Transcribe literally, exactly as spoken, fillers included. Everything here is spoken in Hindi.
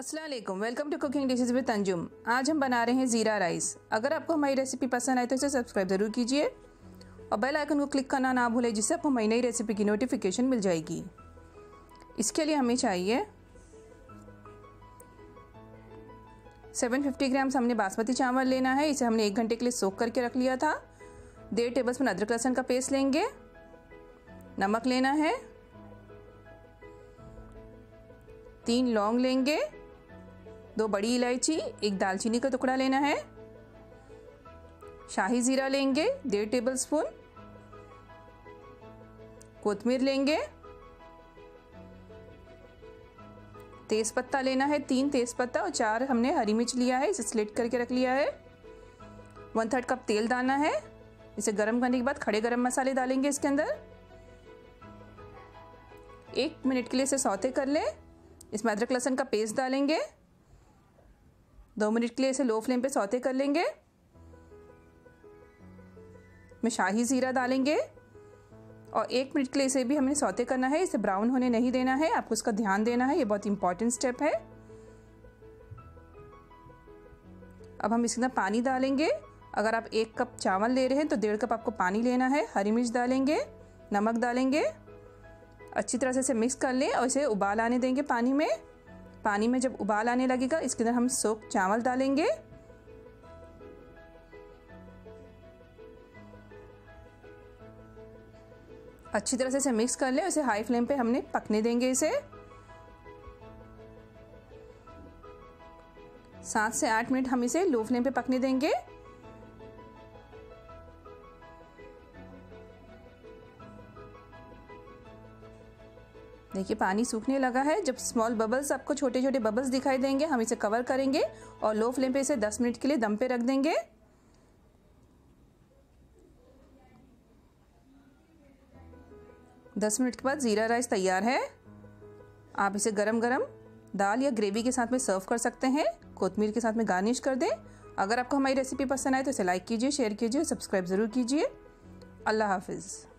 अस्सलाम वालेकुम, welcome to cooking dishes with Anjum. आज हम बना रहे हैं ज़ीरा राइस। अगर आपको हमारी रेसिपी पसंद आए तो इसे सब्सक्राइब ज़रूर कीजिए और बेल आइकन को क्लिक करना ना भूलें, जिससे आपको हमारी नई रेसिपी की नोटिफिकेशन मिल जाएगी। इसके लिए हमें चाहिए सात सौ पचास ग्राम्स हमने बासमती चावल लेना है। इसे हमने एक घंटे के लिए सोक करके रख लिया था। डेढ़ टेबल स्पून अदरक लहसुन का पेस्ट लेंगे। नमक लेना है। तीन लौंग लेंगे। दो बड़ी इलायची, एक दालचीनी का टुकड़ा लेना है। शाही जीरा लेंगे डेढ़ टेबल स्पून। कोतमीर लेंगे। तेज पत्ता लेना है, तीन तेज पत्ता और चार हमने हरी मिर्च लिया है, इसे स्लिट करके रख लिया है। वन थर्ड कप तेल डालना है। इसे गर्म करने के बाद खड़े गरम मसाले डालेंगे इसके अंदर। एक मिनट के लिए इसे सौते कर लें। इसमें अदरक लहसुन का पेस्ट डालेंगे। दो मिनट के लिए इसे लो फ्लेम पे सौते कर लेंगे। में शाही जीरा डालेंगे और एक मिनट के लिए इसे भी हमें सौते करना है। इसे ब्राउन होने नहीं देना है, आपको इसका ध्यान देना है, ये बहुत इंपॉर्टेंट स्टेप है। अब हम इसके अंदर पानी डालेंगे। अगर आप एक कप चावल ले रहे हैं तो डेढ़ कप आपको पानी लेना है। हरी मिर्च डालेंगे, नमक डालेंगे, अच्छी तरह से इसे मिक्स कर लें और इसे उबाल आने देंगे पानी में। पानी में जब उबाल आने लगेगा इसके अंदर हम सोक चावल डालेंगे। अच्छी तरह से इसे मिक्स कर लें। इसे हाई फ्लेम पे हमने पकने देंगे। इसे सात से आठ मिनट हम इसे लो फ्लेम पे पकने देंगे। देखिए पानी सूखने लगा है। जब स्मॉल बबल्स, आपको छोटे छोटे बबल्स दिखाई देंगे, हम इसे कवर करेंगे और लो फ्लेम पे इसे दस मिनट के लिए दम पे रख देंगे। दस मिनट के बाद ज़ीरा राइस तैयार है। आप इसे गरम गरम दाल या ग्रेवी के साथ में सर्व कर सकते हैं। कोतमीर के साथ में गार्निश कर दें। अगर आपको हमारी रेसिपी पसंद आए तो इसे लाइक कीजिए, शेयर कीजिए, सब्सक्राइब ज़रूर कीजिए। अल्लाह हाफिज़।